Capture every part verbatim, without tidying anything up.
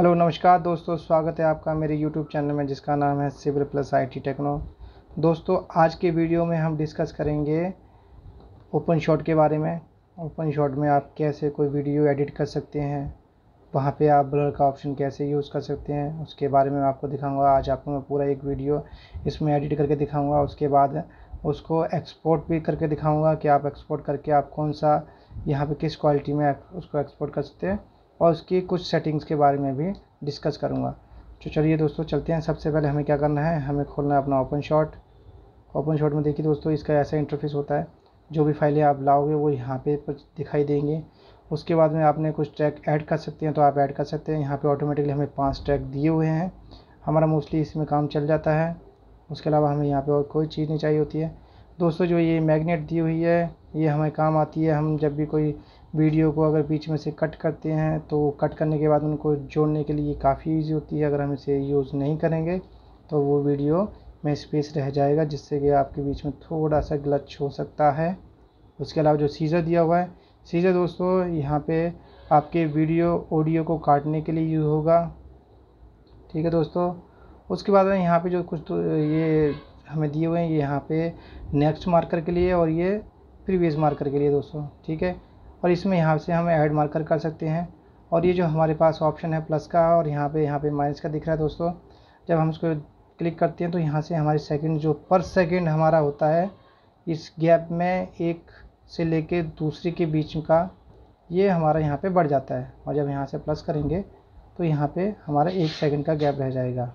Hello नमस्कार दोस्तों, स्वागत है आपका मेरे यूट्यूब चैनल में जिसका नाम है सिविल प्लस आईटी टेक्नो। दोस्तों आज के वीडियो में हम डिस्कस करेंगे ओपन शॉट के बारे में। ओपन शॉट में आप कैसे कोई वीडियो एडिट कर सकते हैं, वहाँ पे आप ब्लर का ऑप्शन कैसे यूज़ कर सकते हैं, उसके बारे में मैं आपको दिखाऊंगा। आज आपको मैं पूरा एक वीडियो इसमें एडिट करके दिखाऊंगा। उसके बाद उसको एक्सपोर्ट भी करके दिखाऊंगा कि आप एक्सपोर्ट करके आप कौन सा यहाँ पे किस क्वालिटी में उसको एक्सपोर्ट कर सकते हैं, और उसकी कुछ सेटिंग्स के बारे में भी डिस्कस करूँगा। तो चलिए दोस्तों चलते हैं। सबसे पहले हमें क्या करना है, हमें खोलना है अपना ओपन शॉट। ओपन शॉट में देखिए दोस्तों, इसका ऐसा इंटरफेस होता है। जो भी फाइलें आप लाओगे वो यहाँ पे दिखाई देंगे। उसके बाद में आपने कुछ ट्रैक ऐड कर सकते हैं तो आप ऐड कर सकते हैं। यहाँ पे ऑटोमेटिकली हमें पांच ट्रैक दिए हुए हैं, हमारा मोस्टली इसमें काम चल जाता है। उसके अलावा हमें यहाँ पे और कोई चीज़ नहीं चाहिए होती है। दोस्तों जो ये मैग्नेट दी हुई है ये हमें काम आती है। हम जब भी कोई वीडियो को अगर बीच में से कट करते हैं तो कट करने के बाद उनको जोड़ने के लिए काफ़ी ईजी होती है। अगर हम इसे यूज़ नहीं करेंगे तो वो वीडियो में स्पेस रह जाएगा, जिससे कि आपके बीच में थोड़ा सा ग्लच हो सकता है। उसके अलावा जो सीजर दिया हुआ है, सीजर दोस्तों यहाँ पे आपके वीडियो ऑडियो को काटने के लिए यूज़ होगा। ठीक है दोस्तों। उसके बाद में यहाँ पे जो कुछ तो ये हमें दिए हुए हैं, ये यहाँ पे नेक्स्ट मार्कर के लिए और ये प्रीवियस मार्कर के लिए दोस्तों। ठीक है। और इसमें यहाँ से हम ऐड मार्कर कर सकते हैं। और ये जो हमारे पास ऑप्शन है प्लस का और यहाँ पे यहाँ पे माइनस का दिख रहा है दोस्तों, जब हम इसको क्लिक करते हैं तो यहाँ से हमारे सेकंड जो पर सेकंड हमारा होता है, इस गैप में एक से लेके दूसरे के बीच का ये हमारा यहाँ पे बढ़ जाता है। और जब यहाँ से प्लस करेंगे तो यहाँ पे हमारा एक सेकंड का गैप रह जाएगा।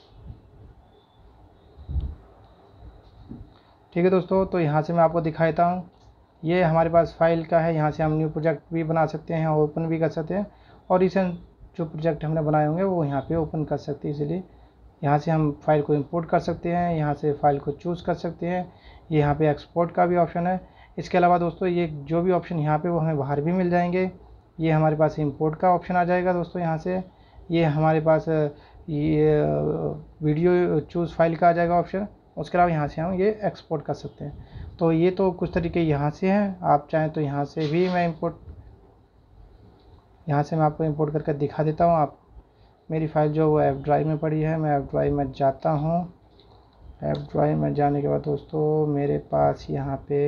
ठीक है दोस्तों। तो यहाँ से मैं आपको दिखा देता हूँ। ये हमारे पास फाइल का है, यहाँ से हम न्यू प्रोजेक्ट भी बना सकते हैं, ओपन भी कर सकते हैं। और इसे जो प्रोजेक्ट हमने बनाए होंगे वो यहाँ पे ओपन कर सकते हैं। इसलिए यहाँ से हम फाइल को इंपोर्ट कर सकते हैं, यहाँ से फाइल को चूज़ कर सकते हैं। ये यहाँ पे एक्सपोर्ट का भी ऑप्शन है। इसके अलावा दोस्तों ये जो भी ऑप्शन यहाँ पे वो हमें बाहर भी मिल जाएंगे। ये हमारे पास इंपोर्ट का ऑप्शन आ जाएगा दोस्तों यहाँ से। ये हमारे पास ये वीडियो चूज़ फाइल का आ जाएगा ऑप्शन। उसके अलावा यहाँ से हम ये एक्सपोर्ट कर सकते हैं। तो ये तो कुछ तरीके यहाँ से हैं। आप चाहें तो यहाँ से भी मैं इंपोर्ट यहाँ से मैं आपको इंपोर्ट करके दिखा देता हूँ। आप मेरी फ़ाइल जो वो एफ ड्राइव में पड़ी है, मैं एफ ड्राइव में जाता हूँ। एफ ड्राइव में जाने के बाद दोस्तों मेरे पास यहाँ पे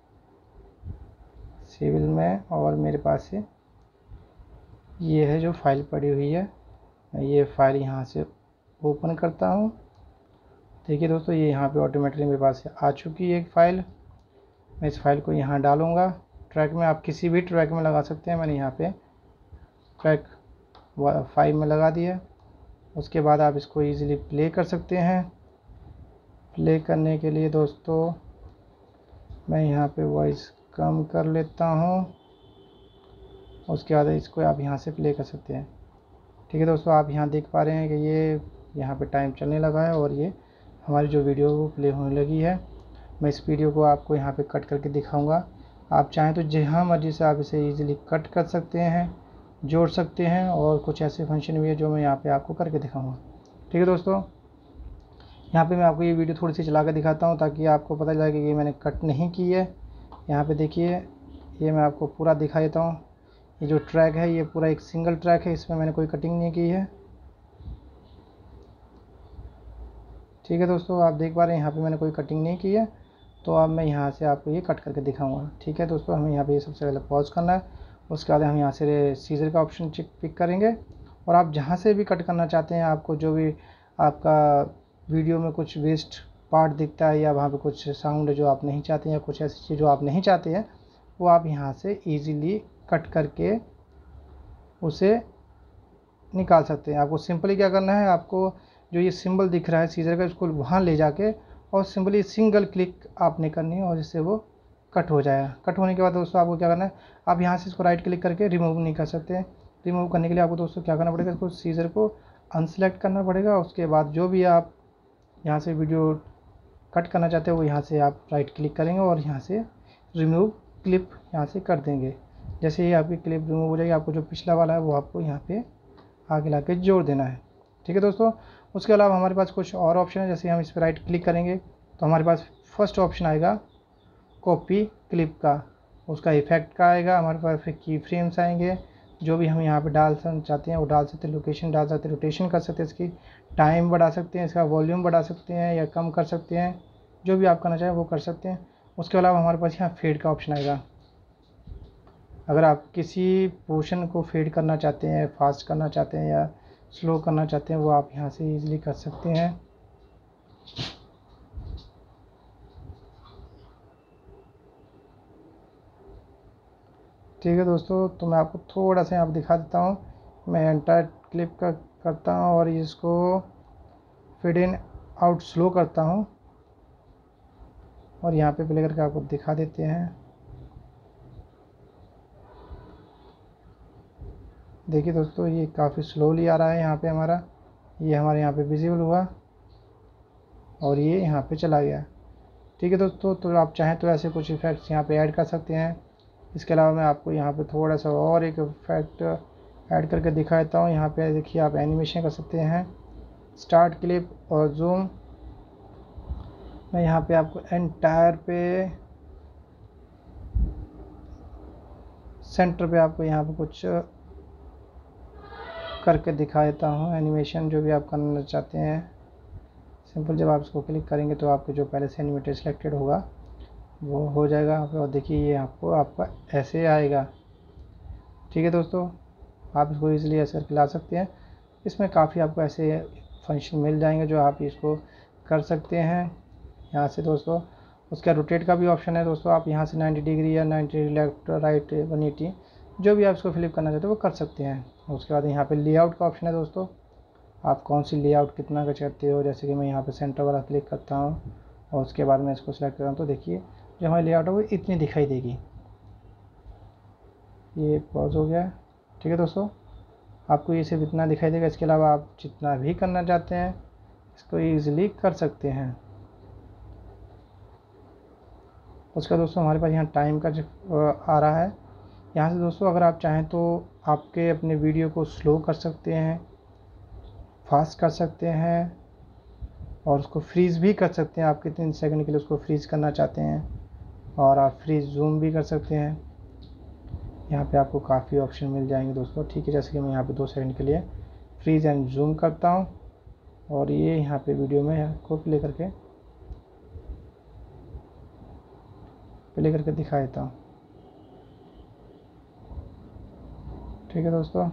सिविल में और मेरे पास से ये है जो फाइल पड़ी हुई है। मैं ये फ़ाइल यहाँ से ओपन करता हूँ। देखिए दोस्तों ये यहाँ पे ऑटोमेटिकली मेरे पास आ चुकी है एक फ़ाइल। मैं इस फाइल को यहाँ डालूँगा ट्रैक में। आप किसी भी ट्रैक में लगा सकते हैं। मैंने यहाँ पे ट्रैक फाइव में लगा दिया। उसके बाद आप इसको इजीली प्ले कर सकते हैं। प्ले करने के लिए दोस्तों मैं यहाँ पे वॉइस कम कर लेता हूँ। उसके बाद इसको आप यहाँ से प्ले कर सकते हैं। ठीक है दोस्तों, आप यहाँ देख पा रहे हैं कि ये यहाँ पे टाइम चलने लगा है और ये हमारी जो वीडियो वो प्ले होने लगी है। मैं इस वीडियो को आपको यहाँ पे कट करके दिखाऊंगा। आप चाहें तो जहाँ मर्जी से आप इसे इजीली कट कर सकते हैं, जोड़ सकते हैं, और कुछ ऐसे फंक्शन भी है जो मैं यहाँ पे आपको करके दिखाऊंगा। ठीक है दोस्तों, यहाँ पे मैं आपको ये वीडियो थोड़ी सी चला कर दिखाता हूँ ताकि आपको पता चले कि ये मैंने कट नहीं की है। यहाँ पे देखिए, ये मैं आपको पूरा दिखा देता हूँ। ये जो ट्रैक है ये पूरा एक सिंगल ट्रैक है, इसमें मैंने कोई कटिंग नहीं की है। ठीक है दोस्तों, आप देख पा रहे हैं यहाँ पे मैंने कोई कटिंग नहीं की है। तो अब मैं यहाँ से आपको ये कट करके दिखाऊंगा। ठीक है दोस्तों, हमें यहाँ पे सबसे पहले पॉज करना है। उसके बाद हम यहाँ से सीजर का ऑप्शन चिक पिक करेंगे और आप जहाँ से भी कट करना चाहते हैं, आपको जो भी आपका वीडियो में कुछ वेस्ट पार्ट दिखता है या वहाँ पे कुछ साउंड जो आप नहीं चाहते हैं या कुछ ऐसी चीज़ जो आप नहीं चाहते हैं, वो आप यहाँ से ईज़िली कट करके उसे निकाल सकते हैं। आपको सिंपली क्या करना है, आपको जो ये सिंबल दिख रहा है सीजर का, इसको वहाँ ले जाके और सिंपली सिंगल क्लिक आपने करनी है और इससे वो कट हो जाएगा। कट होने के बाद दोस्तों आपको क्या करना है, आप यहाँ से इसको राइट क्लिक करके रिमूव नहीं कर सकते। रिमूव करने के लिए आपको दोस्तों क्या करना पड़ेगा, इसको सीजर को अनसेलेक्ट करना पड़ेगा। उसके बाद जो भी आप यहाँ से वीडियो कट करना चाहते हो वो यहाँ से आप राइट क्लिक करेंगे और यहाँ से रिमूव क्लिप यहाँ से कर देंगे। जैसे ही आपकी क्लिप रिमूव हो जाएगी, आपको जो पिछला वाला है वो आपको यहाँ पे आगे ला के जोड़ देना है। ठीक है दोस्तों। उसके अलावा हमारे पास कुछ और ऑप्शन है। जैसे हम इस पर राइट क्लिक करेंगे तो हमारे पास फर्स्ट ऑप्शन आएगा कॉपी क्लिप का, उसका इफेक्ट का आएगा। हमारे पास फिर की फ्रेम्स आएंगे, जो भी हम यहाँ पे डालना चाहते हैं वो डाल सकते हैं, लोकेशन डाल सकते हैं, रोटेशन कर सकते हैं, इसकी टाइम बढ़ा सकते हैं, इसका वॉल्यूम बढ़ा सकते हैं या कम कर सकते हैं, जो भी आप करना चाहें वो कर सकते हैं। उसके अलावा हमारे पास यहाँ फेड का ऑप्शन आएगा। अगर आप किसी पोर्शन को फेड करना चाहते हैं, फास्ट करना चाहते हैं या स्लो करना चाहते हैं, वो आप यहाँ से इजीली कर सकते हैं। ठीक है दोस्तों, तो मैं आपको थोड़ा सा यहाँ पर दिखा देता हूँ। मैं एंटायर क्लिप का करता हूँ और इसको फेड इन आउट स्लो करता हूँ और यहाँ पे प्ले करके आपको दिखा देते हैं। देखिए दोस्तों, ये काफ़ी स्लोली आ रहा है यहाँ पे हमारा, ये हमारे यहाँ पे विजिबल हुआ और ये यहाँ पे चला गया। ठीक है दोस्तों, तो आप चाहें तो ऐसे कुछ इफ़ेक्ट्स यहाँ पे ऐड कर सकते हैं। इसके अलावा मैं आपको यहाँ पे थोड़ा सा और एक इफेक्ट ऐड करके दिखा देता हूँ। यहाँ पे देखिए आप एनिमेशन कर सकते हैं, स्टार्ट क्लिप और जूम। मैं यहाँ पे आपको एंटायर पे सेंटर पे आपको यहाँ पे कुछ करके दिखा देता हूँ एनिमेशन, जो भी आप करना चाहते हैं। सिंपल जब आप इसको क्लिक करेंगे तो आपको जो पहले से एनिमेटेड सिलेक्टेड होगा वो हो जाएगा और देखिए ये आपको आपका ऐसे आएगा। ठीक है दोस्तों, आप इसको इजीली ऐसे करके ला सकते हैं। इसमें काफ़ी आपको ऐसे फंक्शन मिल जाएंगे जो आप इसको कर सकते हैं यहाँ से दोस्तों। उसका रोटेट का भी ऑप्शन है दोस्तों, आप यहाँ से नाइन्टी डिग्री या ninety degree left right one eighty जो भी आप इसको फ्लिप करना चाहते हो वो कर सकते हैं। उसके बाद यहाँ पे लेआउट का ऑप्शन है दोस्तों, आप कौन सी लेआउट कितना का चाहते हो। जैसे कि मैं यहाँ पे सेंटर वाला क्लिक करता हूँ और उसके बाद मैं इसको सेलेक्ट करता हूँ तो देखिए जो हमारी लेआउट है वो इतनी दिखाई देगी। ये पॉज हो गया। ठीक है दोस्तों, आपको ये सिर्फ इतना दिखाई देगा। इसके अलावा आप जितना भी करना चाहते हैं इसको ईजिली कर सकते हैं। उसका दोस्तों हमारे पास यहाँ टाइम का जो आ रहा है, यहाँ से दोस्तों अगर आप चाहें तो आपके अपने वीडियो को स्लो कर सकते हैं, फास्ट कर सकते हैं और उसको फ्रीज़ भी कर सकते हैं। आप कितने सेकंड के लिए उसको फ्रीज़ करना चाहते हैं और आप फ्रीज़ जूम भी कर सकते हैं। यहाँ पे आपको काफ़ी ऑप्शन मिल जाएंगे दोस्तों। ठीक है, जैसे कि मैं यहाँ पे दो सेकंड के लिए फ्रीज़ एंड जूम करता हूँ और ये यहाँ पे वीडियो में आपको प्ले करके प्ले करके दिखा देता हूँ। ठीक है दोस्तों,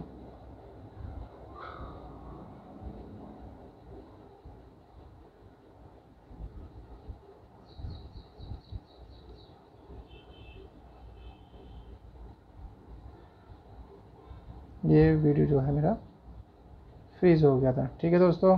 ये वीडियो जो है मेरा फ्रीज हो गया था। ठीक है दोस्तों,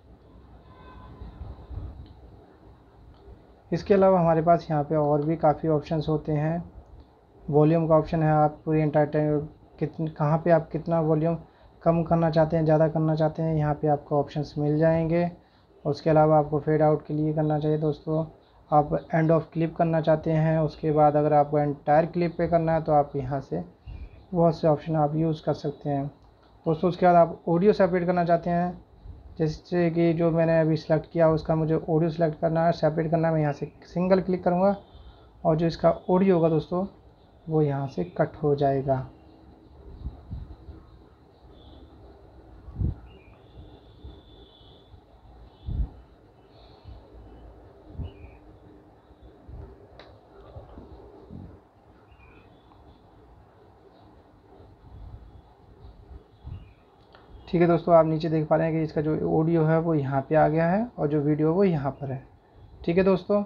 इसके अलावा हमारे पास यहाँ पे और भी काफ़ी ऑप्शंस होते हैं। वॉल्यूम का ऑप्शन है, आप पूरी एंटरटेन कितने कहाँ पे आप कितना वॉल्यूम कम करना चाहते हैं, ज़्यादा करना चाहते हैं, यहाँ पे आपको ऑप्शंस मिल जाएंगे। उसके अलावा आपको फेड आउट के लिए करना चाहिए दोस्तों, आप एंड ऑफ क्लिप करना चाहते हैं। उसके बाद अगर आपको एंटायर क्लिप पे करना है तो आप यहाँ से बहुत से ऑप्शन आप यूज़ कर सकते हैं दोस्तों। उसके बाद आप ऑडियो सेपरेट करना चाहते हैं, जैसे कि जो मैंने अभी सेलेक्ट किया उसका मुझे ऑडियो सेलेक्ट करना है, सेपरेट करना है। मैं यहाँ से सिंगल क्लिक करूँगा और जो इसका ऑडियो होगा दोस्तों वो यहाँ से कट हो जाएगा। ठीक है दोस्तों, आप नीचे देख पा रहे हैं कि इसका जो ऑडियो है वो यहाँ पे आ गया है और जो वीडियो वो यहाँ पर है। ठीक है दोस्तों,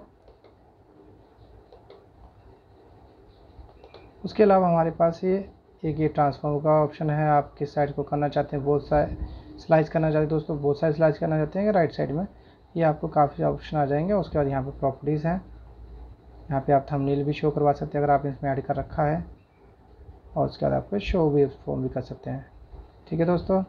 उसके अलावा हमारे पास ये एक ये ट्रांसफॉर्म का ऑप्शन है। आप किस साइड को करना चाहते हैं, बोथ साइड स्लाइस करना चाहते हैं दोस्तों, बोथ साइड स्लाइस करना चाहते हैं कि राइट साइड में, ये आपको काफ़ी ऑप्शन आ जाएंगे। उसके बाद यहाँ पे प्रॉपर्टीज़ हैं, यहाँ पे आप थंबनेल भी शो करवा सकते हैं अगर आप इसमें ऐड कर रखा है और उसके बाद आपको शो भी फॉर्म भी कर सकते हैं। ठीक है दोस्तों,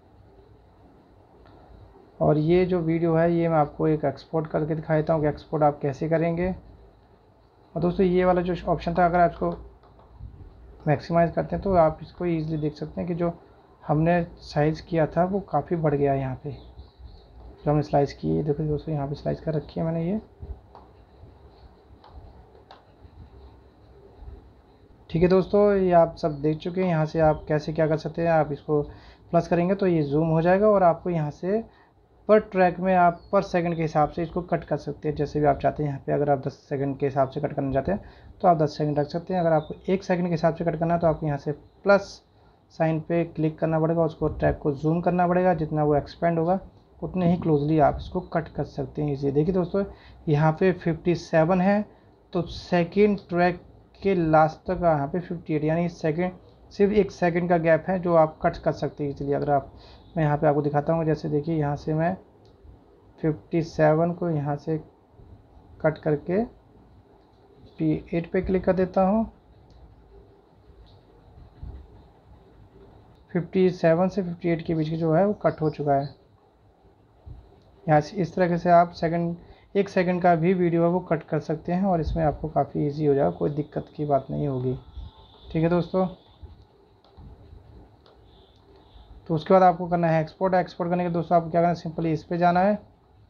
और ये जो वीडियो है ये मैं आपको एक एक्सपोर्ट करके दिखा देता हूँ कि एक्सपोर्ट आप कैसे करेंगे। और दोस्तों ये वाला जो ऑप्शन था, अगर आप इसको मैक्सिमाइज़ करते हैं तो आप इसको ईजिली देख सकते हैं कि जो हमने साइज़ किया था वो काफ़ी बढ़ गया है। यहाँ पे जो हमने स्लाइस की, देखो दोस्तों यहाँ पे स्लाइस कर रखी है मैंने ये। ठीक है दोस्तों, ये आप सब देख चुके हैं। यहाँ से आप कैसे क्या कर सकते हैं, आप इसको प्लस करेंगे तो ये जूम हो जाएगा और आपको यहाँ से पर ट्रैक में आप पर सेकंड के हिसाब से इसको कट कर सकते हैं, जैसे भी आप चाहते हैं। यहाँ पे अगर आप दस सेकंड के हिसाब से कट करना चाहते हैं तो आप दस सेकंड रख सकते हैं। अगर आपको एक सेकंड के हिसाब से कट करना है तो आपको यहाँ से प्लस साइन पे क्लिक करना पड़ेगा, उसको ट्रैक को जूम करना पड़ेगा। जितना वो एक्सपेंड होगा उतने ही क्लोजली आप इसको कट कर सकते हैं इसे। देखिए दोस्तों, यहाँ पे फिफ्टी सेवन है तो सेकेंड ट्रैक के लास्ट तक यहाँ पे फिफ्टी एट, यानी सेकेंड सिर्फ एक सेकंड का गैप है जो आप कट कर सकते हैं इजीली। अगर आप, मैं यहाँ पे आपको दिखाता हूँ, जैसे देखिए यहाँ से मैं फिफ्टी सेवन को यहाँ से कट करके फिफ्टी एट पे क्लिक कर देता हूँ। फिफ्टी सेवन से फिफ्टी एट के बीच की जो है वो कट हो चुका है। यहाँ से इस तरह से आप सेकंड एक सेकंड का भी वीडियो है वो कट कर सकते हैं और इसमें आपको काफ़ी इजी हो जाएगा, कोई दिक्कत की बात नहीं होगी। ठीक है दोस्तों, तो उसके बाद आपको करना है एक्सपोर्ट। एक्सपोर्ट करने के दोस्तों आपको क्या करना है, सिंपली इस पे जाना है।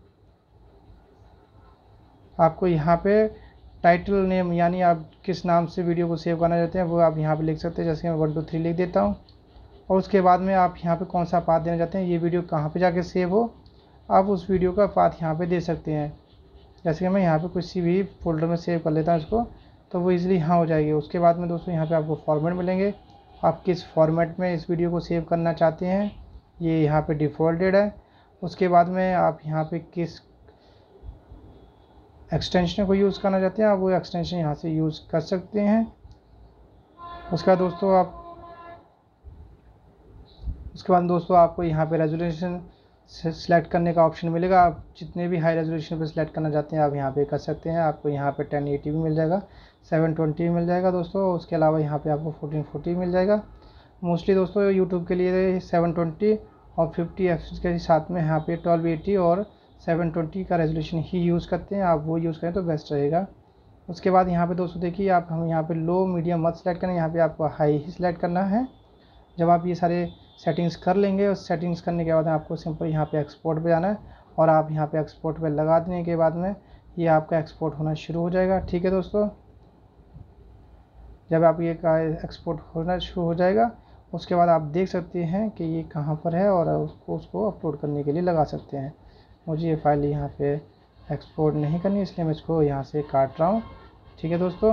आपको यहाँ पे टाइटल नेम, यानी आप किस नाम से वीडियो को सेव करना चाहते हैं वो आप यहाँ पे लिख सकते हैं। जैसे मैं वन टू थ्री लिख देता हूँ और उसके बाद में आप यहाँ पे कौन सा पाथ देना चाहते हैं, ये वीडियो कहाँ पे जाके सेव हो, आप उस वीडियो का पाथ यहाँ पे दे सकते हैं। जैसे कि मैं यहाँ पे किसी भी फोल्डर में सेव कर लेता हूँ इसको, तो वो इजीली यहाँ हो जाएगी। उसके बाद में दोस्तों यहाँ पे आपको फॉर्मेट मिलेंगे, आप किस फॉर्मेट में इस वीडियो को सेव करना चाहते हैं, ये यहाँ पे डिफ़ॉल्टेड है। उसके बाद में आप यहाँ पे किस एक्सटेंशन को यूज़ करना चाहते हैं, आप वो एक्सटेंशन यहाँ से यूज़ कर सकते हैं। उसके बाद दोस्तों आप उसके बाद दोस्तों आपको यहाँ पे रेजोल्यूशन सेलेक्ट करने का ऑप्शन मिलेगा। आप जितने भी हाई रेजोल्यूशन पे सिलेक्ट करना चाहते हैं आप यहाँ पे कर सकते हैं। आपको यहाँ पे टेन एटी भी मिल जाएगा, सेवन ट्वेंटी भी मिल जाएगा दोस्तों। उसके अलावा यहाँ पे आपको फोर्टीन फोर्टी मिल जाएगा। मोस्टली दोस्तों यूट्यूब के लिए सेवन ट्वेंटी और फिफ्टी एफ के साथ में यहाँ पे ट्वेल्व एटी और सेवन ट्वेंटी का रेजोल्यूशन ही यूज़ करते हैं, आप वो यूज़ करें तो बेस्ट रहेगा। उसके बाद यहाँ पे दोस्तों देखिए, आप हम यहाँ पे लो मीडियम मत सेलेक्ट करें, यहाँ पे आपको हाई ही सिलेक्ट करना है। जब आप ये सारे सेटिंग्स कर लेंगे और सेटिंग्स करने के बाद आपको सिंपल यहाँ पे एक्सपोर्ट पे जाना है और आप यहाँ पे एक्सपोर्ट पे लगा देने के बाद में ये आपका एक्सपोर्ट होना शुरू हो जाएगा। ठीक है दोस्तों, जब आप ये का एक्सपोर्ट होना शुरू हो जाएगा उसके बाद आप देख सकते हैं कि ये कहाँ पर है और उसको उसको अपलोड करने के लिए लगा सकते हैं। मुझे ये फाइल यहाँ पे एक्सपोर्ट नहीं करनी, इसलिए मैं इसको यहाँ से काट रहा हूँ। ठीक है दोस्तों,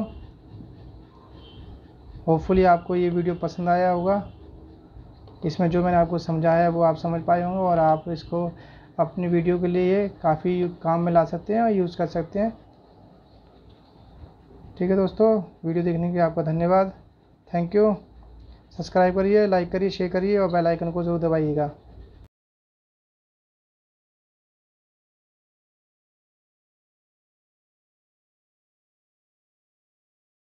होपफुली आपको ये वीडियो पसंद आया होगा। इसमें जो मैंने आपको समझाया है वो आप समझ पाए होंगे और आप इसको अपनी वीडियो के लिए काफ़ी काम में ला सकते हैं और यूज़ कर सकते हैं। ठीक है दोस्तों, वीडियो देखने के लिए आपका धन्यवाद, थैंक यू। सब्सक्राइब करिए, लाइक करिए, शेयर करिए और बेल आइकन को ज़रूर दबाइएगा।